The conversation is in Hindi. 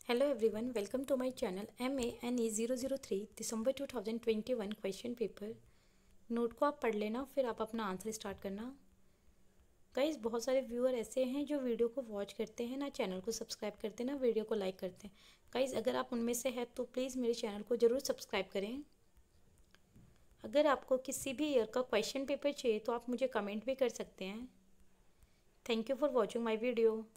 Hello everyone, welcome to my channel MANE 003 दिसंबर 2021 क्वेश्चन पेपर। नोट को आप पढ़ लेना, फिर आप अपना आंसर स्टार्ट करना। गाइस, बहुत सारे व्यूअर ऐसे हैं जो वीडियो को वॉच करते हैं ना, चैनल को सब्सक्राइब करते हैं ना, वीडियो को लाइक करते हैं। गाइस, अगर आप उनमें से हैं तो प्लीज़ मेरे चैनल को ज़रूर सब्सक्राइब करें। अगर आपको किसी भी ईयर का क्वेश्चन पेपर चाहिए तो आप मुझे कमेंट भी कर सकते हैं। Thank you for watching my video.